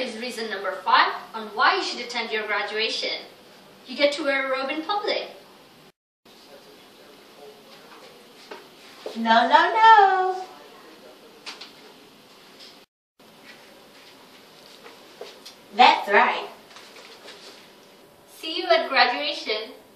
is reason number 5 on why you should attend your graduation. You get to wear a robe in public. No, no, no. That's right. See you at graduation.